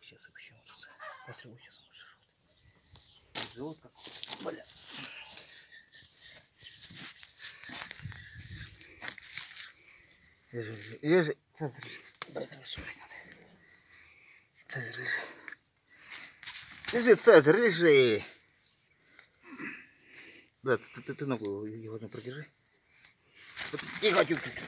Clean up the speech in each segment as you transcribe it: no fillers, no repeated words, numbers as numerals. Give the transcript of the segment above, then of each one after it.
сейчас вообще вот тут. Посмотри, вот сейчас он живет. Живот как, бля. Лежи. Цезарь, лежи. Цезарь, лежи. Да, ты ногу его одну продержи. Тихо,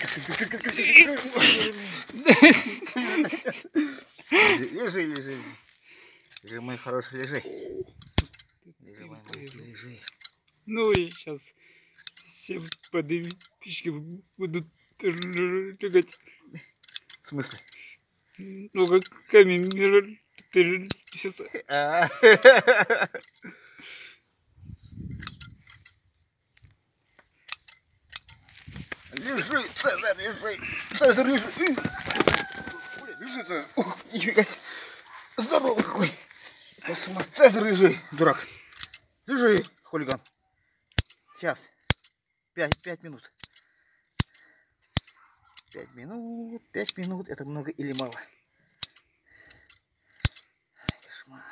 лежи. Лежи, мой хороший, лежи. Лежи, мой маленький, лежи. Ну и сейчас все подписчики будут тягать. В смысле? Ну, как камень писаться. Лежи, Цезарь, лежи. Цезарь, лежи. Лежи-то. Ух, нифига себе. Здоровый какой. Цезарь, лежи, дурак. Лежи, хулиган. Сейчас. 5 минут. 5 минут. Это много или мало? Кошмар.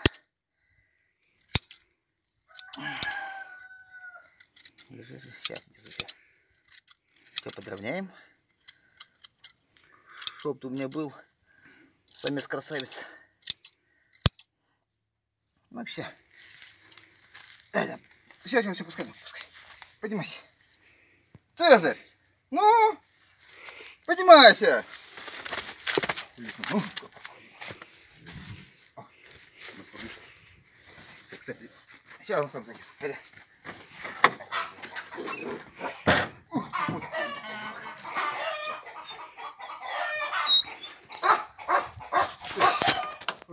Лежи. Сейчас. Все, подровняем. Чтоб ты у меня был самец красавец. Ну все. Все, пускай. Поднимайся. Цезарь! Ну! Поднимайся! Кстати, сейчас он сам зайдет.